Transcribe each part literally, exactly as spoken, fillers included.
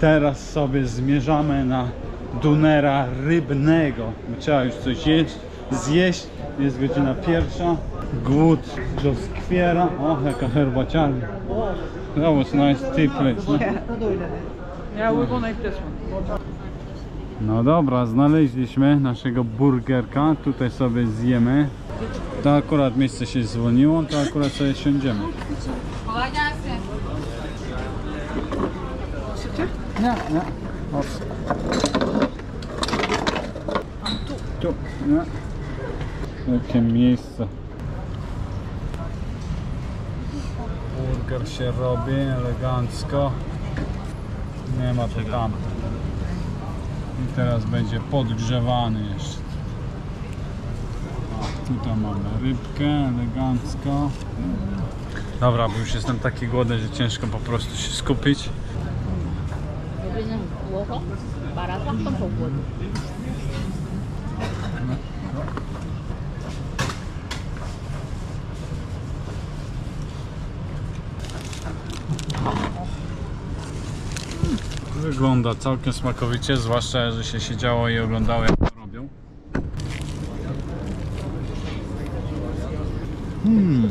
teraz sobie zmierzamy na dunera rybnego. Trzeba już coś jeść, zjeść. Jest godzina pierwsza. Głód doskwiera. O, jaka herbaciarnia. That was nice tea place, no? Yeah, we're gonna eat this one. No dobra, znaleźliśmy naszego burgerka. Tutaj sobie zjemy. To akurat miejsce się zwolniło, to akurat sobie siądziemy. Nie, nie. O. Tu, nie. Jakie miejsce. Burger się robi elegancko. Nie ma to tam. I teraz będzie podgrzewany jeszcze. O, tutaj mamy rybkę elegancko. Dobra, bo już jestem taki głodny, że ciężko po prostu się skupić. Wygląda całkiem smakowicie, zwłaszcza, że się siedziało i oglądało, jak to robią. Hmm.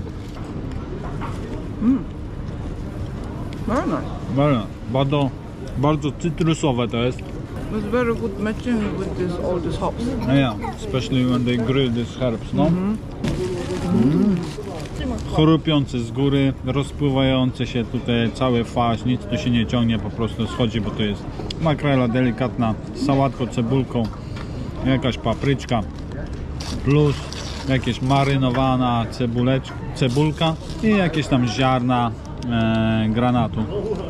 Mm. Very nice. Bardzo, bardzo, bardzo cytrusowe to jest. It's very good matching with this all these hops. Yeah, especially when they grill these herbs, no? Mm-hmm. Mm. Chrupiące z góry, rozpływające się tutaj cały farsz, nic tu się nie ciągnie, po prostu schodzi, bo to jest makrela delikatna z sałatką, cebulką, jakaś papryczka, plus jakieś marynowana cebuleczka, cebulka i jakieś tam ziarna e, granatu.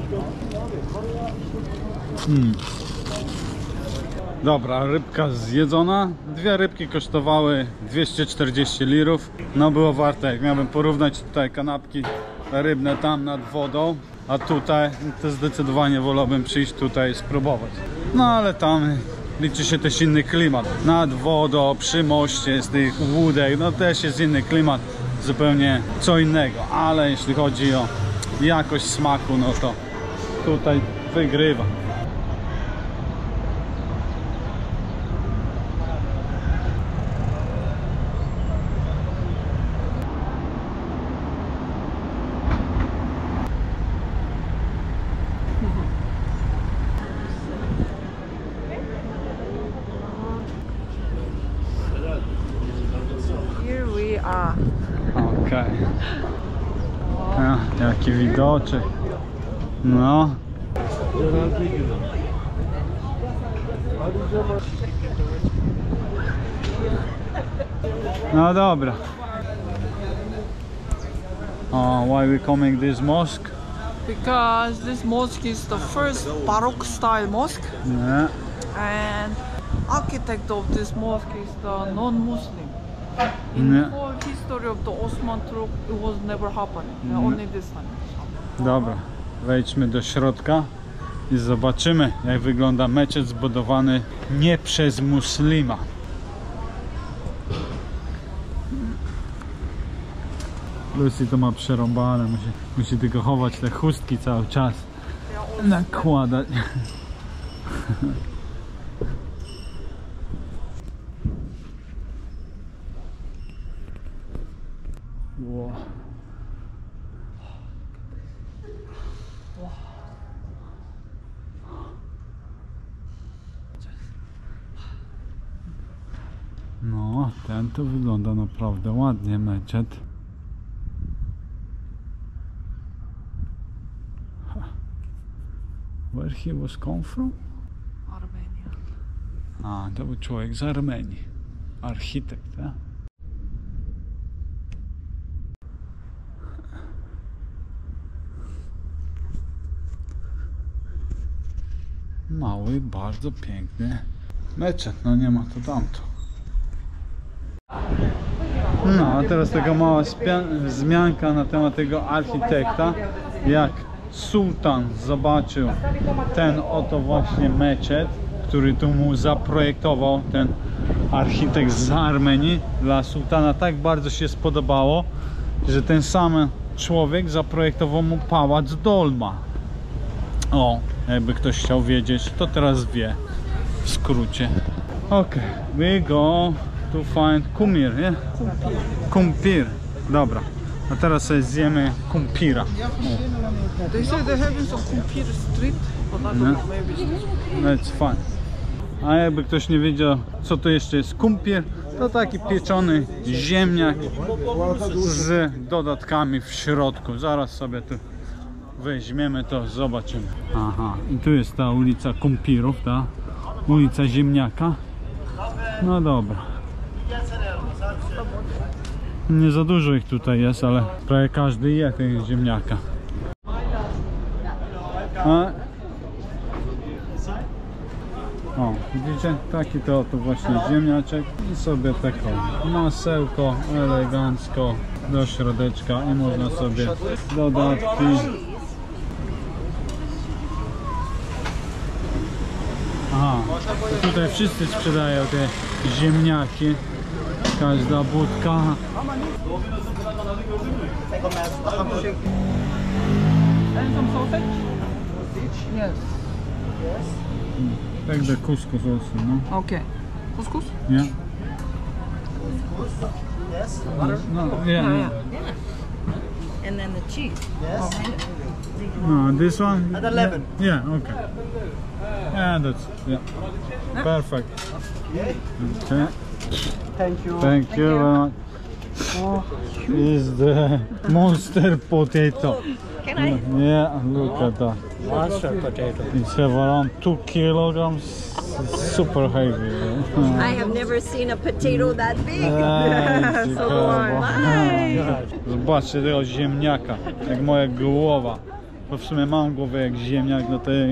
Mm. Dobra, rybka zjedzona. Dwie rybki kosztowały dwieście czterdzieści lirów. No było warte, jak miałbym porównać tutaj kanapki rybne tam nad wodą, a tutaj to zdecydowanie wolałbym przyjść tutaj i spróbować. No ale tam liczy się też inny klimat. Nad wodą, przy moście, z tych łódek, no też jest inny klimat, zupełnie co innego. Ale jeśli chodzi o jakość smaku, no to tutaj wygrywa. Here we are. Okej. Okay. Ja, jaki widoczek. No. No dobra. Oh, why we coming this mosque? Because this mosque is the first Baroque style mosque, Nie. and architect of this mosque is the non-Muslim. In Nie. the whole history of the Osman Turk, it was never happening. Only this time. Dobra, wejdźmy do środka i zobaczymy, jak wygląda meczet zbudowany nie przez muslima. Lucy to ma przerąbane, musi, musi tylko chować te chustki cały czas, nakładać. Wow. No, ten to wygląda naprawdę ładnie, meczet. Where he was come from? Armenia. A, to był człowiek z Armenii. Architekt, tak? Mały, bardzo piękny meczet, no nie ma to tamto. No, a teraz taka mała wzmianka na temat tego architekta. Jak sułtan zobaczył ten oto właśnie meczet, który tu mu zaprojektował ten architekt z Armenii, dla sułtana tak bardzo się spodobało, że ten sam człowiek zaprojektował mu pałac Dolma. O, jakby ktoś chciał wiedzieć, to teraz wie. W skrócie. Ok, we go to find kumpir, nie? Kumpir. Kumpir. Dobra. A teraz sobie zjemy kumpira. They say they're having some kumpir street, but I don't No. know, maybe it's this one. That's fine. A jakby ktoś nie wiedział, co to jeszcze jest kumpir, to taki pieczony ziemniak z dodatkami w środku. Zaraz sobie tu weźmiemy to, zobaczymy. Aha, i tu jest ta ulica kumpirów, ta ulica ziemniaka. No dobra. Nie za dużo ich tutaj jest, ale prawie każdy je tego ziemniaka. A... O, widzicie? Taki to oto właśnie ziemniaczek i sobie taką masełko elegancko do środeczka i można sobie dodatki. Aha, tutaj wszyscy sprzedają te ziemniaki, każda budka. And some sausage? Yes. Tak do couscous also, no. Okay. Couscous? Yeah. Yes. Butter. No, yeah, Yeah, yeah. yeah. And then the cheese. Yes. No, this one? At eleven. Yeah, okay. Yeah, that's, yeah. Perfect. Okay. Okay. Thank you. Thank you very much. Is the monster potato. Can I? Yeah, look at that. Monster potato. It's have around two kilograms. Super heavy. I have never seen a potato that big. Ej, So ciekawe. why? Zobaczcie tego ziemniaka, jak moja głowa. Bo w sumie mam głowę jak ziemniak, no to...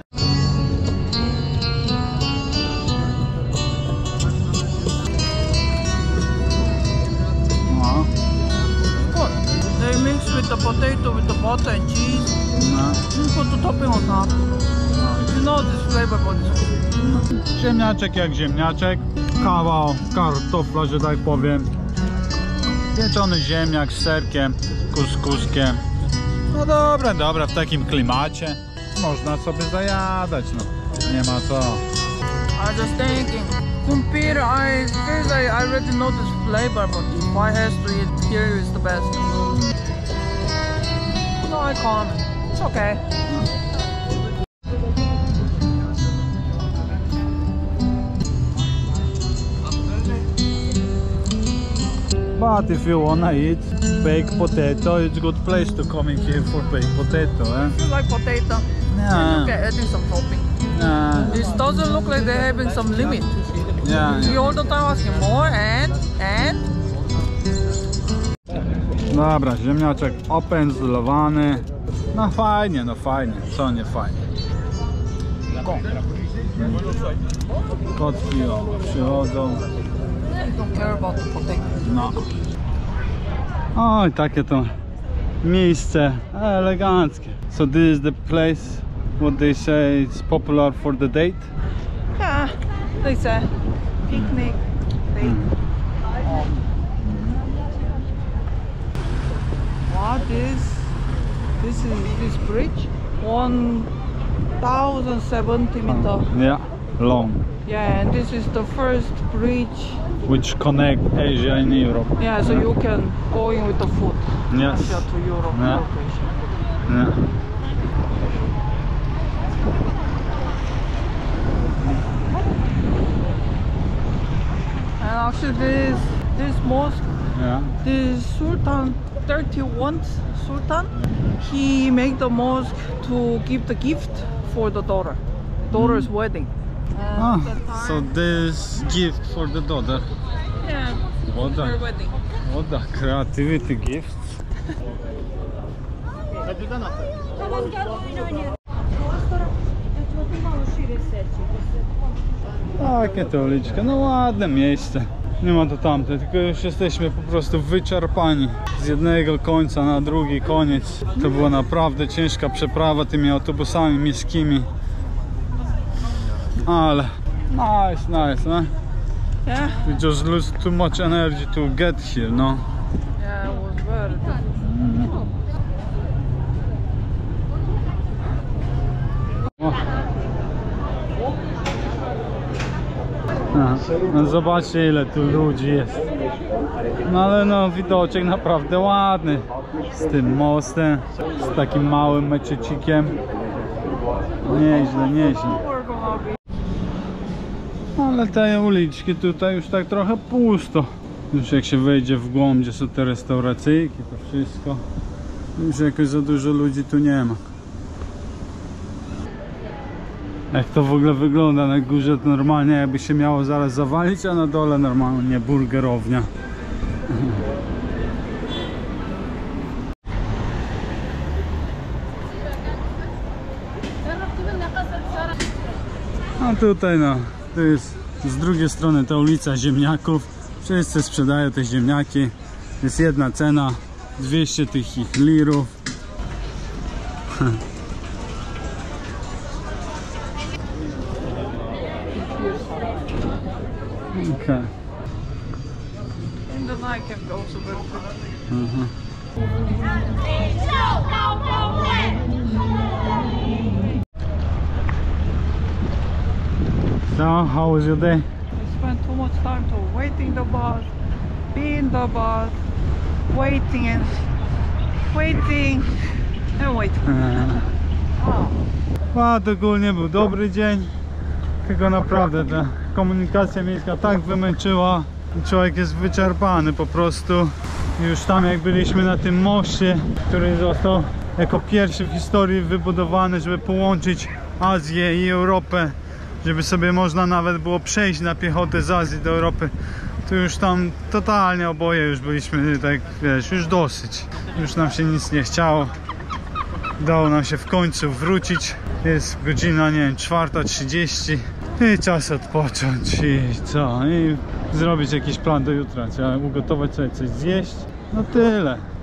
No, Good. They mix with the potato, with the butter and cheese. no. You put the topping on top. You know this flavor, but it's good. Ziemniaczek jak ziemniaczek, kawał kartofla, że tak powiem, pieczony ziemniak z serkiem, kuskuskiem. No dobra, dobra, w takim klimacie można sobie zajadać, no nie ma co. I just thinking, kumpir, I guess I, I already know this flavor, but if I has to eat here is the best. No, I can't. It's okay. But if you wanna eat baked potato, it's a good place to come in here for baked potato, eh? You like potato? Yeah. Look at adding some topping. Yeah, This doesn't look like they're having some limit. yeah, You yeah. all the time asking more and and Dobra, ziemniaczek opędzlowany. No fajnie, no fajnie, co nie fajnie. Kotki o, przychodzą. don't care about the potato. No. Oj, takie to miejsce eleganckie. So this is the place, what they say is popular for the date? Yeah, they say picnic. They what is this is this bridge? One thousand seventy meter. Yeah, long. Yeah, and this is the first bridge. Which connect Asia and Europe. Yeah, so you can go in with the foot. Yes. Asia to Europe. Yeah. location. Yeah. And actually, this this mosque, Yeah. this Sultan, thirty-first Sultan, he made the mosque to give the gift for the daughter, daughter's wedding. And Ah, at that so time- this gift for the daughter. yeah, What her the, wedding. what the creativity gifts. Tamam gel oyun oynayalım. Mało szire serce. Takie to uliczka, no ładne miejsce. Nie ma to tamte, tylko już jesteśmy po prostu wyczerpani. Z jednego końca na drugi koniec. To była naprawdę ciężka przeprawa tymi autobusami miejskimi. Ale nice, nice, no? Yeah, We just lose too much energy to get here, no? yeah, it was very. Aha. No zobaczcie, ile tu ludzi jest. No ale no, widoczek naprawdę ładny. Z tym mostem, z takim małym meczecikiem. Nieźle, nieźle. We're gonna be Ale te uliczki tutaj już tak trochę pusto. Już jak się wejdzie w głąb, gdzie są te restauracyjki, to wszystko. Już jakoś za dużo ludzi tu nie ma. Jak to w ogóle wygląda na górze, to normalnie jakby się miało zaraz zawalić, a na dole normalnie burgerownia. A tutaj no, to jest z drugiej strony ta ulica ziemniaków. Wszyscy sprzedają te ziemniaki. Jest jedna cena, dwieście tych ich lirów. Okay. in the night can go so very quickly. Uh-huh. So, how was your day? I spent too much time to waiting the bus, be in the bus, waiting and waiting and waiting. Wow. A, to ogólnie był dobry dzień. Tylko naprawdę ta komunikacja miejska tak wymęczyła. Człowiek jest wyczerpany po prostu. Już tam jak byliśmy na tym moście, który został jako pierwszy w historii wybudowany, żeby połączyć Azję i Europę, żeby sobie można nawet było przejść na piechotę z Azji do Europy, to już tam totalnie oboje już byliśmy, tak wiesz, już dosyć. Już nam się nic nie chciało. Udało nam się w końcu wrócić. Jest godzina, nie wiem, czwarta trzydzieści i czas odpocząć i co? I zrobić jakiś plan do jutra. Trzeba ugotować sobie coś zjeść. No tyle.